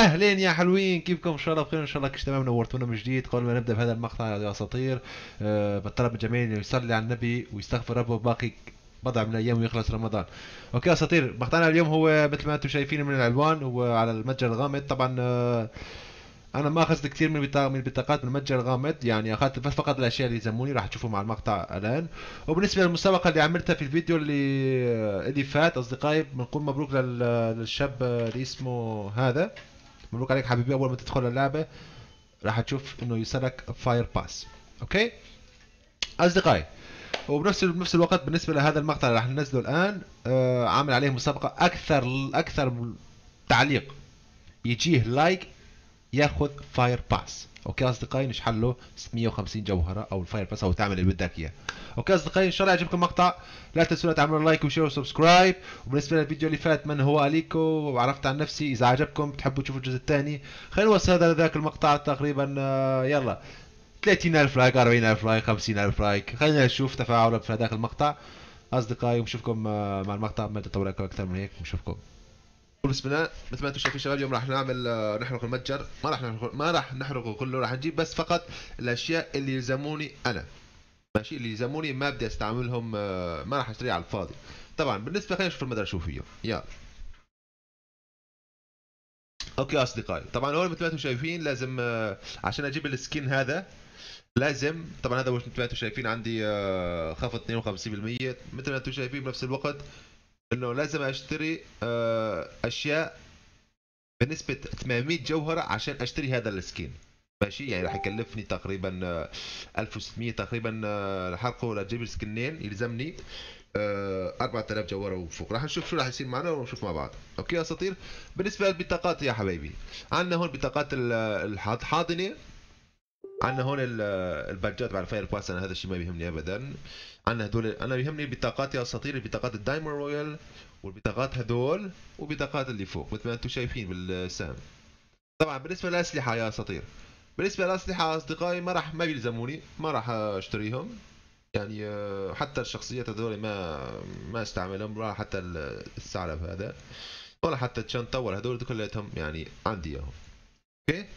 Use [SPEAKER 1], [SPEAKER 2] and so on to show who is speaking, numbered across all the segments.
[SPEAKER 1] اهلين يا حلوين، كيفكم؟ ان شاء الله بخير، ان شاء الله كل تمام. نورتونا من جديد. قبل ما نبدا بهذا المقطع يا اساطير، بطلب من الجميع انه يصلي على النبي ويستغفر ربه باقي بضع من الايام ويخلص رمضان. اوكي يا اساطير، مقطعنا اليوم هو مثل ما انتم شايفين من العنوان، هو على المتجر الغامض. طبعا انا ما اخذت كثير من البطاقات من المتجر الغامض، يعني اخذت بس فقط الاشياء اللي يهموني، راح تشوفوا مع المقطع الان. وبالنسبه للمسابقه اللي عملتها في الفيديو اللي فات اصدقائي، بنقول مبروك للشاب اللي اسمه هذا. مبروك عليك حبيبي، اول ما تدخل اللعبه راح تشوف انه يوصلك فاير باس. اوكي اصدقائي، وبنفس الوقت بالنسبه لهذا المقطع اللي راح ننزله الان، عامل عليه مسابقه. اكثر تعليق يجيه لايك ياخذ فاير باس. اوكي اصدقائي، نشحن له 650 جوهره او الفاير باس، او تعمل اللي بدك اياه. اوكي اصدقائي، ان شاء الله يعجبكم المقطع. لا تنسوا تعملوا لايك وشير وسبسكرايب. وبالنسبه للفيديو اللي فات، من هو اليكو وعرفت عن نفسي، اذا عجبكم بتحبوا تشوفوا الجزء الثاني، خلينا نوصل هذا لذاك المقطع تقريبا. يلا 30,000 لايك، 40,000 لايك، 50,000 لايك، خلينا نشوف تفاعل في هذاك المقطع اصدقائي. ونشوفكم مع المقطع ما تطول اكثر من هيك. نشوفكم بسم الله. مثل ما انتم شايفين شباب، اليوم راح نعمل نحرق المتجر. ما راح نحرقه كله، راح نجيب بس فقط الاشياء اللي يلزموني انا. ماشي، اللي يلزموني ما بدي استعملهم، ما راح اشتري على الفاضي. طبعا بالنسبه، خلينا نشوف المتجر شو فيه. يلا اوكي اصدقائي، طبعا اول مثل ما انتم شايفين لازم عشان اجيب السكين هذا لازم. طبعا هذا مثل ما انتم شايفين عندي خفض 52%. مثل ما انتم شايفين بنفس الوقت انه لازم اشتري اشياء بنسبة 800 جوهرة عشان اشتري هذا السكين. ماشي، يعني راح يكلفني تقريبا 1600 تقريبا حرقه لتجيب السكنين. يلزمني 4000 جوهرة وفوق. راح نشوف شو راح يصير معنا ونشوف مع بعض. اوكي يا اساطير، بالنسبة للبطاقات يا حبايبي، عندنا هون بطاقات الحاضنة. عندنا هون البادجات بعد الفاير باس. انا هذا الشيء ما بيهمني ابدا. عندنا هدول، انا بيهمني البطاقات يا اساطير، البطاقات الدايموند رويال والبطاقات هدول، وبطاقات اللي فوق مثل ما انتم شايفين بالسهم. طبعا بالنسبه للاسلحه يا اساطير، بالنسبه للاسلحه اصدقائي ما بيلزموني، ما راح اشتريهم. يعني حتى الشخصيات هذول ما استعملهم، ولا حتى الثعلب هذا، ولا حتى الشنطه، ولا هذول كلهم يعني عندي اياهم. اوكي،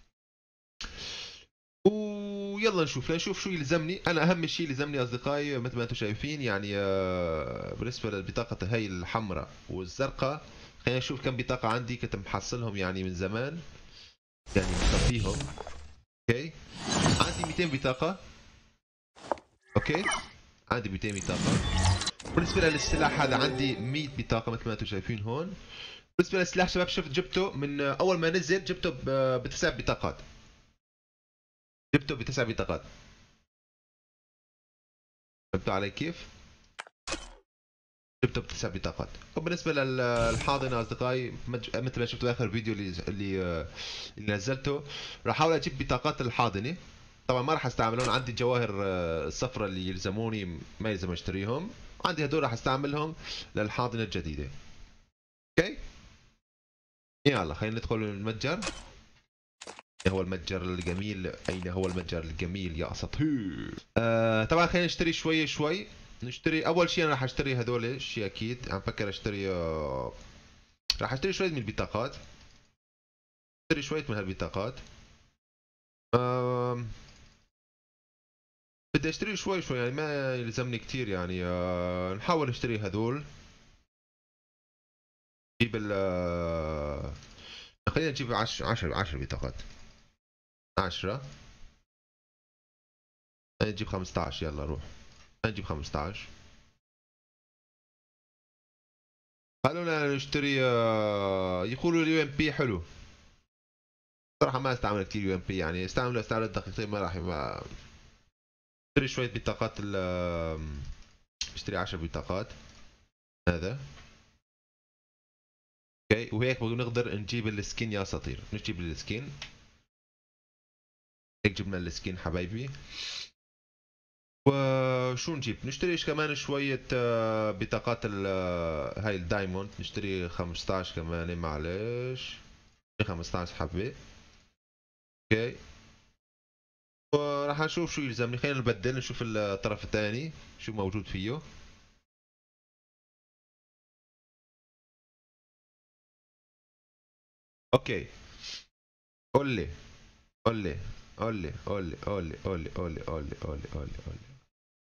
[SPEAKER 1] ويلا نشوف شو يلزمني انا. اهم شيء يلزمني اصدقائي مثل ما انتم شايفين، يعني بالنسبه للبطاقه هي الحمراء والزرقاء، خلينا نشوف كم بطاقه عندي. كنت محصلهم يعني من زمان، يعني مخبيهم. اوكي، عندي 200 بطاقه. اوكي، عندي 200 بطاقه. بالنسبه للسلاح هذا عندي 100 بطاقه مثل ما انتم شايفين هون. بالنسبه للسلاح شباب، شفت جبته من اول ما نزل، جبته بتسع بطاقات. جبته بتسع بطاقات. فهمتوا علي كيف؟ جبته بتسع بطاقات. وبالنسبه للحاضنه اصدقائي، مثل ما شفتوا اخر فيديو اللي نزلته، راح احاول اجيب بطاقات الحاضنه. طبعا ما راح استعملهم، عندي الجواهر الصفراء اللي يلزموني ما يلزم اشتريهم. عندي هدول راح استعملهم للحاضنه الجديده. اوكي، يلا خلينا ندخل المتجر. أين هو المتجر الجميل؟ اين هو المتجر الجميل يا اساطير؟ طبعا خلينا نشتري شوي شوي. نشتري اول شيء، انا راح اشتري هذول الشيء اكيد. عم فكر اشتري راح اشتري شوية من البطاقات. اشتري شوية من هالبطاقات. آم، بدي اشتري شوي شوي، يعني ما يلزمني كثير. يعني نحاول نشتري هذول. نجيب ال خلينا نجيب 10 بطاقات. 10. نجيب 15. يلا روح، نجيب 15. خلونا نشتري يقولوا اليو ام بي حلو. صراحة ما استعمل كثير يو ام بي، يعني استعمل دقيقتين ما راح اشتري شوية بطاقات اشتري 10 بطاقات هذا. اوكي، وهيك بنقدر نجيب السكين يا اساطير. نجيب السكين. هيك جبنا السكين حبايبي. وشو نجيب؟ نشتري كمان شوية بطاقات هاي الدايموند. نشتري 15 كمان، معلش 15 حبة. اوكي، وراح نشوف شو يلزمني. خلينا نبدل نشوف الطرف الثاني شو موجود فيه. اوكي، قول لي قول لي قول لي قول لي قول لي قول لي قول لي قول لي قول لي قول لي قول لي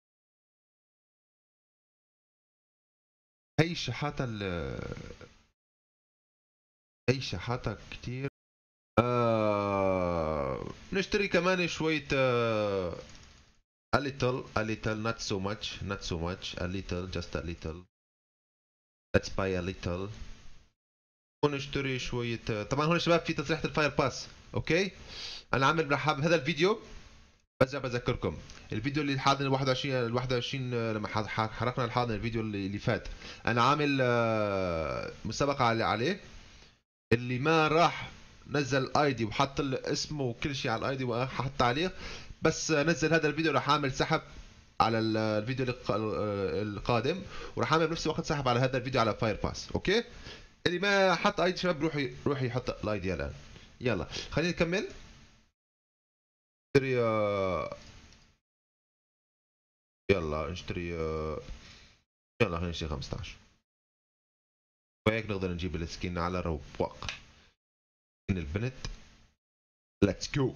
[SPEAKER 1] هي شحاتة هي شحاتة كتير. نشتري كمان شوية a little, not so much, a little, just a little. Let's buy a little. ونشتري شوية طبعا هون شباب في تصريحة الفاير باس، اوكي؟ انا عامل رحاب هذا الفيديو، برجع بذكركم الفيديو اللي الحاضن ال 21 لما حرقنا الحاضن الفيديو اللي فات، انا عامل مسابقة عليه، اللي ما راح نزل ايدي وحط اسمه وكل شيء على الايدي وحط تعليق، بس نزل هذا الفيديو راح اعمل سحب على الفيديو القادم، وراح اعمل بنفس الوقت سحب على هذا الفيديو على فاير باس، اوكي؟ اللي ما حط ايدي شباب روح يحط الايدي الان. يلا خلينا نكمل. نشتري يلا نشتري يلا خلينا نشتري 15 وهيك نقدر نجيب السكين على رواق. سكين البنت، ليتس جو.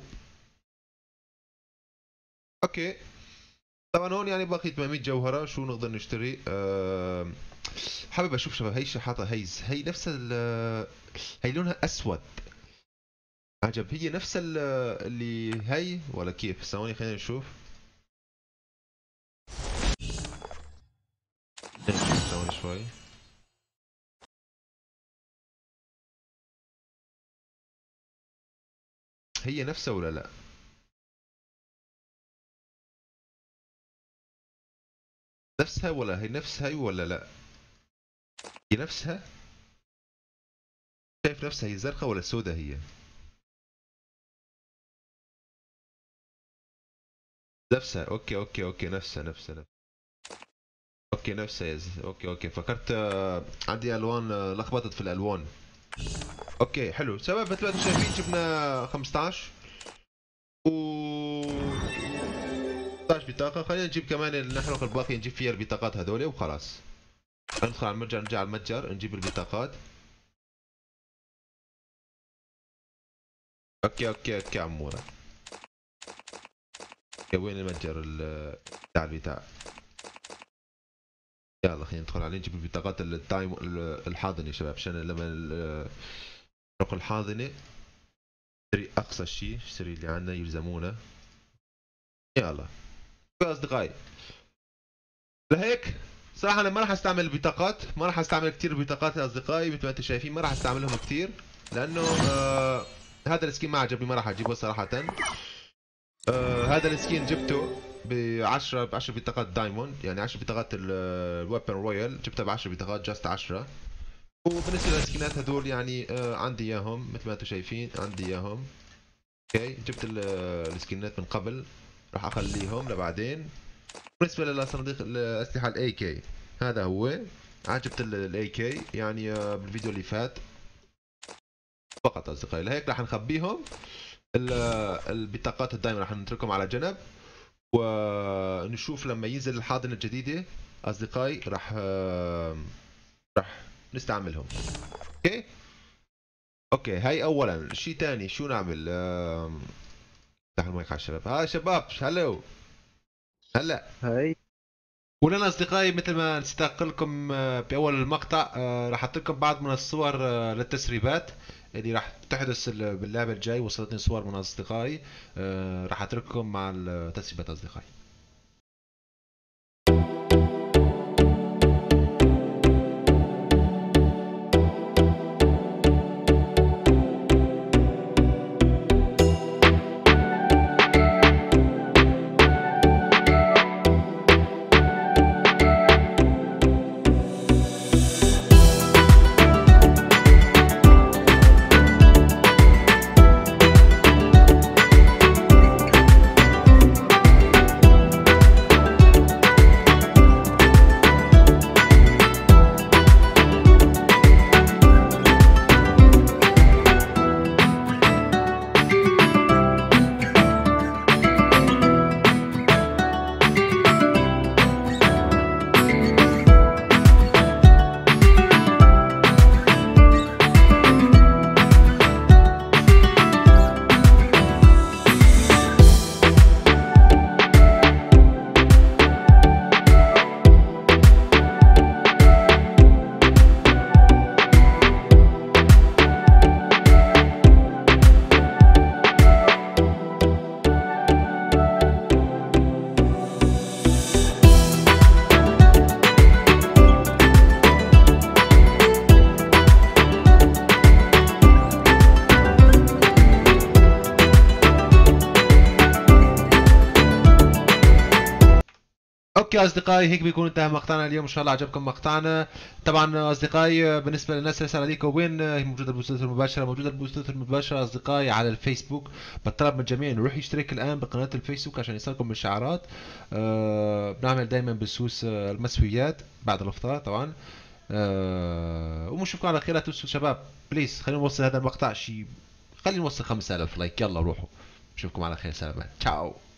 [SPEAKER 1] اوكي طبعا هون يعني باقي 800 جوهرة. شو نقدر نشتري؟ حابب اشوف شباب هي شحاطة هي نفس هي لونها اسود، عجب. هي نفس اللي هي ولا كيف؟ ثواني خلينا نشوف. ثواني شوي. هي نفسها ولا لا؟ نفسها ولا هي نفسها ولا لا؟ هي نفسها؟ شايف نفسها هي زرقاء ولا سوداء هي؟ نفسها. اوكي نفسها. اوكي نفسها اوكي فكرت عندي الوان لخبطت في الالوان. اوكي حلو شباب، مثل ما انتم شايفين جبنا 15 و 16 بطاقة. خلينا نجيب كمان نحرق الباقي، نجيب فيها البطاقات هذول وخلاص. ندخل على المتجر، نرجع على المتجر نجيب البطاقات. اوكي عمورة. وين المتجر بتاع البتاع؟ يلا خلينا ندخل عليه نجيب البطاقات التايم الحاضنة يا شباب، عشان لما نحرق الحاضنة نشتري اقصى شيء، نشتري اللي عندنا يلزمونا. يلا يا اصدقائي، لهيك صراحة أنا ما راح أستعمل البطاقات، ما راح أستعمل كثير البطاقات يا أصدقائي، مثل ما أنتم شايفين ما راح أستعملهم كثير، لأنه هذا السكين ما عجبني، ما راح أجيبه صراحة. هذا السكين جبته ب 10 بطاقات دايموند، يعني 10 بطاقات الويبن رويال، جبتها ب 10 بطاقات جاست 10. وبالنسبة للسكينات هذول يعني عندي إياهم مثل ما أنتم شايفين، عندي إياهم. أوكي جبت السكينات من قبل، راح أخليهم لبعدين. بالنسبة للصناديق الأسلحة الاي كي، هذا هو عجبت الاي كي يعني بالفيديو اللي فات فقط أصدقائي. لهيك راح نخبيهم. البطاقات الدائمة راح نتركهم على جنب، ونشوف لما ينزل الحاضنة الجديدة أصدقائي راح نستعملهم. اوكي هاي أولا. شيء ثاني شو نعمل؟ افتح المايك على الشباب. هاي شباب هلو هلا.
[SPEAKER 2] هاي
[SPEAKER 1] ولنا اصدقائي مثل ما نستاق لكم باول المقطع، راح احط لكم بعض من الصور للتسريبات اللي راح تحدث باللعبه الجاي. وصلتني صور من اصدقائي، راح اترككم مع التسريبات اصدقائي. اوكي اصدقائي، هيك بيكون انتهى مقطعنا اليوم. ان شاء الله عجبكم مقطعنا. طبعا اصدقائي بالنسبه للناس اللي سأل عليكم وين هي موجوده البثوث المباشره، موجوده البثوث المباشره اصدقائي على الفيسبوك. بطلب من الجميع انه يروح يشترك الان بقناه الفيسبوك عشان يصلكم بالشعارات. بنعمل دائما بثوث المسويات بعد الافطار طبعا. ونشوفكم على خير. لا تنسوا شباب بليز، خلينا نوصل هذا المقطع شيء، خلينا نوصل 5000 لايك. يلا روحوا، نشوفكم على خير. سلامات، تشاو.